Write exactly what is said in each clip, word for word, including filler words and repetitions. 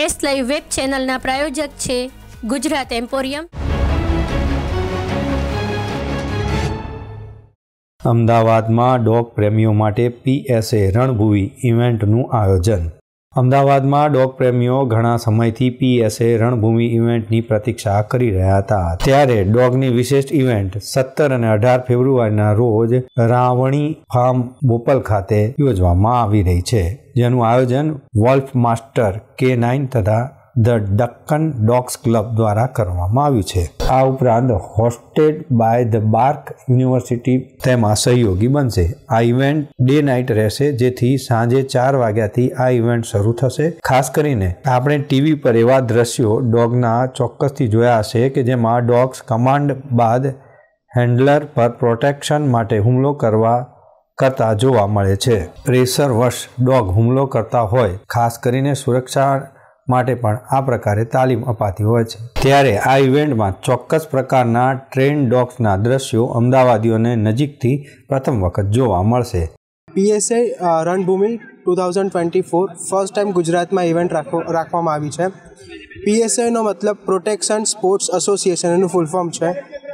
S live web ચેનલના પ્રાયોજક છે Gujarat emporium. અમદાવાદમાં ડોગ પ્રેમીઓ માટે પીએસએ રણભૂમિ ઇવેન્ટનું આયોજન. અમદાવાદમાં ડોગ પ્રેમીઓ ઘણા સમયથી પીએસએ રણભૂમિ ઇવેન્ટની પ્રતીક્ષા કરી રહ્યા હતા. ત્યારે ડોગની વિશેષ ઇવેન્ટ સત્તર અને અઢાર ફેબ્રુઆરીના રોજ રાવણી ફાર્મ બોપલ ખાતે યોજવામાં આવી રહી છે, જેનું આયોજન વોલ્ફ માસ્ટર કે નાઇન તથા ધ ડક્કન ડોગ્સ ક્લબ દ્વારા કરવામાં આવ્યું છે. આ ઉપરાંત hosted by the bark university તેમાં સહયોગી બનશે. આ ઇવેન્ટ ડે નાઇટ રહેશે, જેથી સાંજે ચાર વાગ્યાથી આ ઇવેન્ટ શરૂ થશે. ખાસ કરીને આપણે ટીવી પર એવા દ્રશ્યો ડોગના ચોક્કસથી જોયા હશે કે જેમાં ડોગ્સ કમાન્ડ બાદ હેન્ડલર પર પ્રોટેક્શન માટે હુમલો કરવા કરતા જોવા મળે છે. પ્રેશરવશ ડોગ હુમલો કરતા હોય, ખાસ કરીને સુરક્ષા માટે પણ આ પ્રકારે તાલીમ અપાતી હોય છે. ત્યારે આ ઇવેન્ટમાં ચોક્કસ પ્રકારના ટ્રેન ડોગ્સના દ્રશ્યો અમદાવાદીઓને નજીકથી પ્રથમ વખત જોવા મળશે. PSA Ranbhoomi two thousand twenty four first time ગુજરાતમાં ઇવેન્ટ રાખવામાં આવી છે. પીએસએનો મતલબ પ્રોટેક્શન સ્પોર્ટ્સ એસોસિએશન એનું ફૂલ ફોર્મ છે.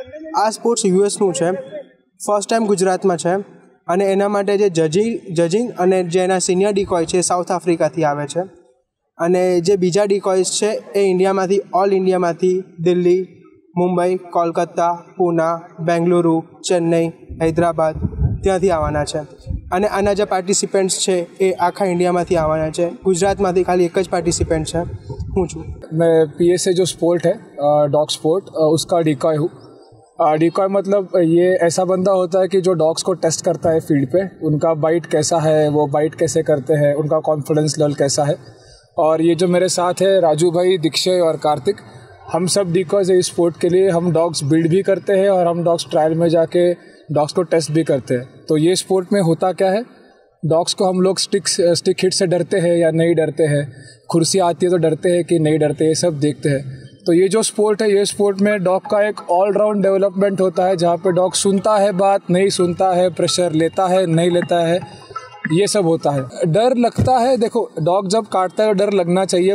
આ સ્પોર્ટ્સ યુએસનું છે, ફર્સ્ટ ટાઈમ ગુજરાતમાં છે અને એના માટે જે જજિંગ જજિંગ અને જે એના સિનિયર ડિકોય છે સાઉથ આફ્રિકાથી આવે છે અને જે બીજા ડિકોયસ છે એ ઇન્ડિયામાંથી ઓલ ઇન્ડિયામાંથી દિલ્હી, મુંબઈ, કોલકાતા, પૂના, બેંગલુરુ, ચેન્નઈ, હૈદરાબાદ ત્યાંથી આવવાના છે અને આના જે પાર્ટિસિપેન્ટ્સ છે એ આખા ઇન્ડિયામાંથી આવવાના છે. ગુજરાતમાંથી ખાલી એક જ પાर्टिसिपेंट है, હું છું. मैं पीएसए जो स्पोर्ट है डॉग स्पोर्ट उसका डिकॉय हूँ. डिकॉय मतलब ये ऐसा बंदा होता है कि जो डॉग्स को टेस्ट करता है फील्ड पे, उनका बाइट कैसा है, वो बाइट कैसे करते हैं, उनका कॉन्फिडेंस लेवल कैसा है. और ये जो मेरे साथ है राजू भाई, दीक्षय और कार्तिक, हम सब डिकॉयज है इस स्पोर्ट के लिए. हम डॉग्स बिल्ड भी करते हैं और हम डॉग्स ट्रायल में जाके डॉग्स को टेस्ट भी करते हैं. तो ये स्पोर्ट में होता क्या है, डॉग्स को हम लोग स्टिक स्टिक हिट से डरते हैं या नहीं डरते हैं, कुर्सी आती है तो डरते हैं कि नहीं डरते, ये सब देखते हैं. तो ये जो स्पोर्ट है, ये स्पोर्ट में डॉग का एक ऑलराउंड डेवलपमेंट होता है, जहाँ पे डॉग सुनता है बात, नहीं सुनता है, प्रेशर लेता है, नहीं लेता है, ये सब होता है. डर लगता है, देखो डॉग जब काटता है तो डर लगना चाहिए,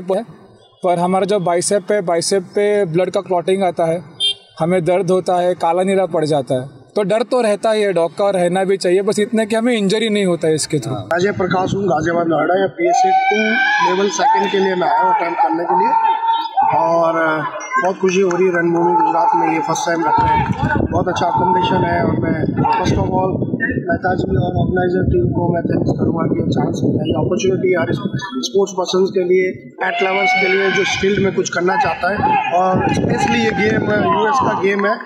पर हमारा जो बाइसेप पे बाइसेप पे ब्लड का क्लॉटिंग आता है, हमें दर्द होता है, काला नीला पड़ जाता है, तो डर तो रहता ही है डॉग का, और रहना भी चाहिए. बस इतने कि हमें इंजरी नहीं होता है इसके थ्रू. अजय प्रकाश हूँ, गाजियाबाद नोएडा. या पीएसए टू लेवल सेकंड के लिए मैं आया हूँ अटैम्प्ट करने के लिए, और बहुत खुशी हो रही है. रणभूमि गुजरात में ये फर्स्ट टाइम रख रहे हैं, बहुत अच्छा कॉम्बिनेशन है. और मैं first of all Mehta ji और ऑर्गेनाइजर टीम को मैं थैंक्स करूँगा कि चांस मिला, ये अपॉर्चुनिटी हर स्पोर्ट्स पर्सन के लिए, एट लेवल्स के लिए जो फील्ड में कुछ करना चाहता है. और स्पेशली ये गेम यूएस का गेम है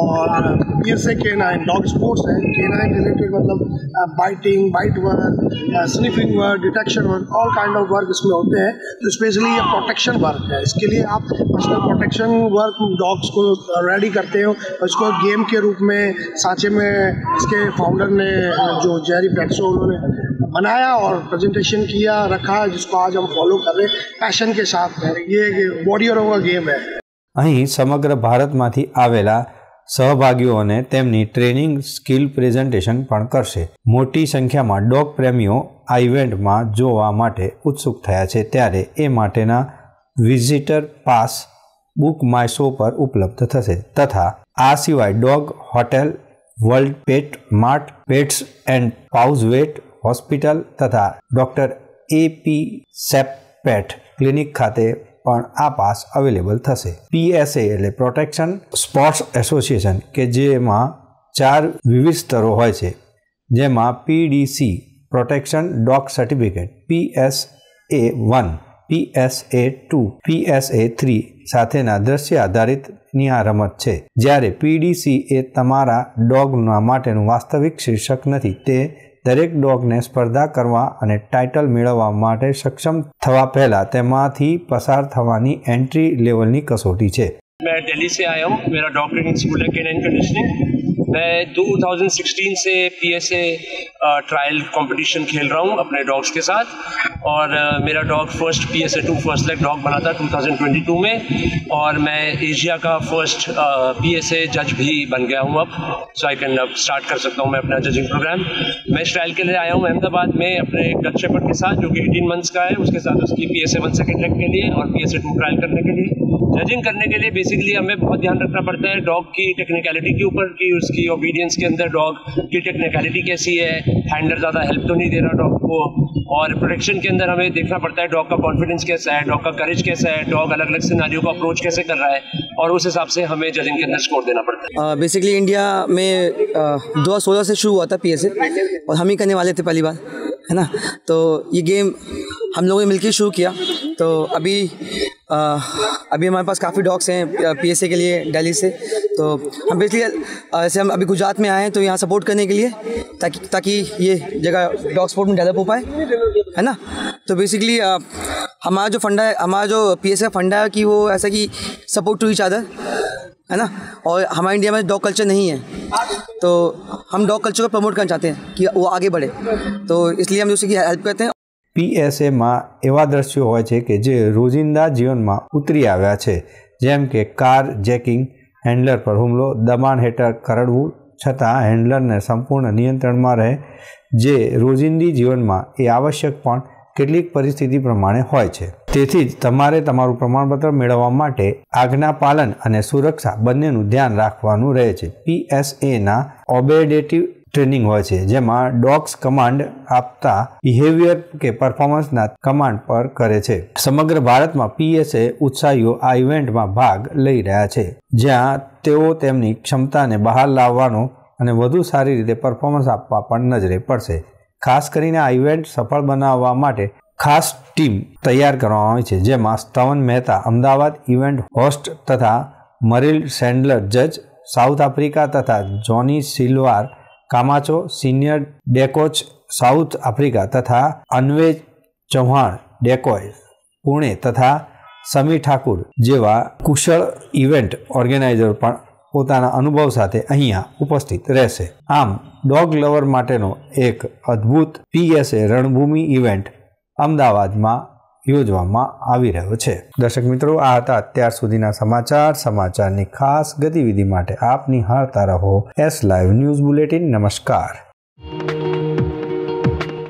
और पीएसए के नाइन डॉग स्पोर्ट्स है. के नाइन रिलेटेड मतलब biting, bite work, sniffing work, detection work, all kind of work इसमें होते हैं. तो स्पेशली ये प्रोटेक्शन वर्क है. इसके लिए आप पर्सनल प्रोटेक्शन वर्क डॉग्स को रेडी करते हो, इसको गेम के रूप में सांचे में इसके फाउंडर ने जो जेरी ब्रैक्सो उन्होंने बनाया और प्रेजेंटेशन किया, रखा, जिसको आज हम फॉलो कर रहे हैं पैशन के साथ. ये वॉरियरों का गेम है. અહીં સમગ્ર ભારતમાંથી આવેલા સહભાગીઓને તેમની ટ્રેનિંગ સ્કિલ પ્રેઝન્ટેશન પણ કરશે. મોટી સંખ્યામાં ડોગ પ્રેમીઓ આ ઇવેન્ટમાં જોવા માટે ઉત્સુક થયા છે, ત્યારે એ માટેના visitor pass book my show પર ઉપલબ્ધ થશે. તથા આ સિવાય dog hotel, world pet mart, pets and paws vet hospital તથા ડૉક્ટર એ પી સેપેટ ક્લિનિક ખાતે પણ આ પાસ અવેલેબલ થશે. પીએસએ એટલે પ્રોટેક્શન સ્પોર્ટ્સ એસોસિએશન, કે જેમાં ચાર વિવિધ સ્તરો હોય છે, જેમાં PDC protection dog certificate, PSA one, PSA two, PSA three સાથેના દ્રશ્ય આધારિતની આ રમત છે. જ્યારે પીડીસી એ તમારા ડોગના માટેનું વાસ્તવિક શીર્ષક નથી, તે દરેક ડોગને સ્પર્ધા કરવા અને ટાઇટલ મેળવવા માટે સક્ષમ થવા પહેલાં તેમાંથી પસાર થવાની એન્ટ્રી લેવલની કસોટી છે. मैं दिल्ली से आया हूँ. मेरा डॉग ट्रेनिंग स्कूल है केनाइन कंडीशनिंग. मैं दो हज़ार सोलह से पीएसए ट्रायल कंपटीशन खेल रहा हूँ अपने डॉग्स के साथ और मेरा dog first PSA two first leg dog बना था दो हज़ार बाईस में और मैं एशिया का फर्स्ट पीएसए जज भी बन गया हूँ अब, सो आई कैन अब स्टार्ट कर सकता हूँ मैं अपना जजिंग प्रोग्राम। मैं इस ट्रायल के लिए आया हूँ अहमदाबाद में अपने एक डच शेपर्ड के साथ जो कि अठारह मंथ्स का है, उसके साथ उसकी पीएसए वन सेकेंड लेग के लिए और पीएसए टू ट्रायल करने के लिए। जजिंग करने के लिए बेसिकली हमें बहुत ध्यान रखना पड़ता है डॉग की टेक्निकलिटी के ऊपर कि उसकी ओबीडियंस के अंदर डॉग की टेक्निकलिटी कैसी है, हैंडलर ज़्यादा हेल्प तो नहीं दे रहा डॉग को, और प्रोटेक्शन के अंदर हमें देखना पड़ता है डॉग का कॉन्फिडेंस कैसा है, डॉग का करेज कैसा है, डॉग अलग अलग सिनेरियो को अप्रोच कैसे कर रहा है, और उस हिसाब से हमें जजिंग के अंदर स्कोर देना पड़ता है। बेसिकली uh, इंडिया में दो हज़ार सोलह से शुरू हुआ था पीएसए और हम ही करने वाले थे पहली बार, है ना। तो ये गेम हम लोगों ने मिलकर शुरू किया। तो अभी आ, अभी हमारे पास काफ़ी डॉग्स हैं पीएसए के लिए दिल्ली से। तो हम बेसिकली ऐसे हम अभी गुजरात में आए हैं तो यहाँ सपोर्ट करने के लिए ताकि ताकि ये जगह डॉग स्पोर्ट में डेवलप हो पाए, है ना। तो बेसिकली हमारा जो फंडा है, हमारा जो पीएसए का फंडा है कि वो ऐसा कि सपोर्ट टू ईच अदर, है ना। और हमारे इंडिया में डॉग कल्चर नहीं है तो हम डॉग कल्चर को प्रमोट करना चाहते हैं कि वो आगे बढ़े, तो इसलिए हम उसकी हेल्प करते हैं। પીએસએમાં એવા દ્રશ્યો હોય છે કે જે રોજિંદા જીવનમાં ઉતરી આવ્યા છે, જેમ કે કાર જેકિંગ, હેન્ડલર પર હુમલો, દબાણ હેઠળ કરડવું છતાં હેન્ડલરને સંપૂર્ણ નિયંત્રણમાં રહે, જે રોજિંદી જીવનમાં એ આવશ્યક પણ કેટલીક પરિસ્થિતિ પ્રમાણે હોય છે। તેથી જ તમારે તમારું પ્રમાણપત્ર મેળવવા માટે આજ્ઞા પાલન અને સુરક્ષા બંનેનું ધ્યાન રાખવાનું રહે છે। પીએસએના ઓબેડેટિવ ટ્રેનિંગ હોય છે જેમાં ડોગ્સ કમાન્ડ આપતા બિહેવિયર કે પરફોર્મન્સના કમાન્ડ પર કરે છે। સમગ્ર ભારતમાં પીએસએ ઉત્સાહીઓ આ ઇવેન્ટમાં ભાગ લઈ રહ્યા છે જ્યાં તેઓ તેમની ક્ષમતાને બહાર લાવવાનો અને વધુ સારી રીતે પરફોર્મન્સ આપવા પણ નજરે પડશે। ખાસ કરીને આ ઇવેન્ટ સફળ બનાવવા માટે ખાસ ટીમ તૈયાર કરવામાં આવી છે જેમાં સ્તવન મહેતા અમદાવાદ ઇવેન્ટ હોસ્ટ તથા મરિલ સેન્ડલર જજ સાઉથ આફ્રિકા તથા જોની સિલ્વાર कामाचो सीनियर डेकोच साउथ अफ्रीका तथा अन्वे चौहान डेकोय पुणे तथा समी ठाकुर जेवा कुशल इवेंट ऑर्गेनाइजर पण पोताना अनुभव साथे अहींया उपस्थित रहेशे। आम डॉग लवर माटेनो एक अद्भुत पीएसए रणभूमि इवेंट अमदावादमां योजवामां आवी रह्यो छे। दर्शक मित्रों, आ हता अत्यार सुधीना समाचार। समाचारनी खास गतिविधि माटे आप निहाळता रहो एस लाइव न्यूज बुलेटिन। नमस्कार।